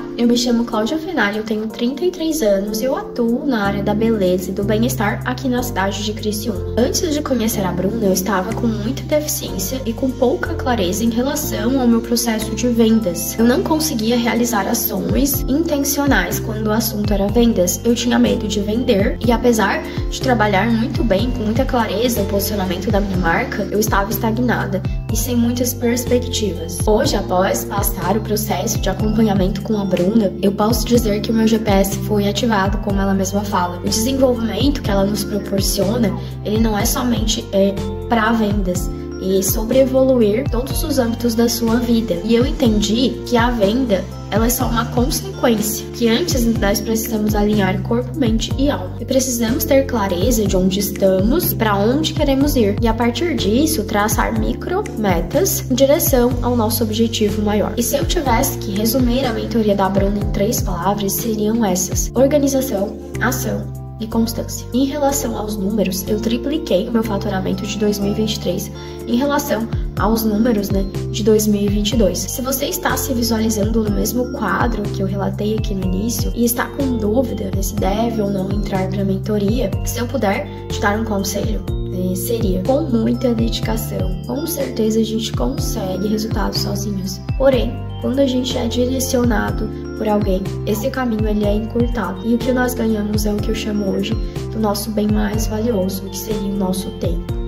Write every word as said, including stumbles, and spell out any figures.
eu me chamo Cláudia Fenari, eu tenho trinta e três anos e eu atuo na área da beleza e do bem-estar aqui na cidade de Criciúma. Antes de conhecer a Bruna, eu estava com muita deficiência e com pouca clareza em relação ao meu processo de vendas. Eu não conseguia realizar ações intencionais quando o assunto era vendas. Eu tinha medo de vender e, apesar de trabalhar muito bem, com muita clareza o posicionamento da minha marca, eu estava estagnada e sem muitas perspectivas. Hoje, após passar o processo de acompanhamento com a Bruna, eu posso dizer que o meu G P S foi ativado, como ela mesma fala. O desenvolvimento que ela nos proporciona, ele não é somente é, para vendas, e sobre evoluir todos os âmbitos da sua vida. E eu entendi que a venda, ela é só uma consequência, que antes nós precisamos alinhar corpo, mente e alma. E precisamos ter clareza de onde estamos e para onde queremos ir. E a partir disso, traçar micro metas em direção ao nosso objetivo maior. E se eu tivesse que resumir a mentoria da Bruna em três palavras, seriam essas: organização, ação e constância. Em relação aos números, eu tripliquei o meu faturamento de dois mil e vinte e três em relação aos números, né, de dois mil e vinte e dois. Se você está se visualizando no mesmo quadro que eu relatei aqui no início e está com dúvida se deve ou não entrar para a mentoria, se eu puder te dar um conselho, eh, seria: com muita dedicação, com certeza a gente consegue resultados sozinhos. Porém, quando a gente é direcionado por alguém, esse caminho ele é encurtado. E o que nós ganhamos é o que eu chamo hoje do nosso bem mais valioso, que seria o nosso tempo.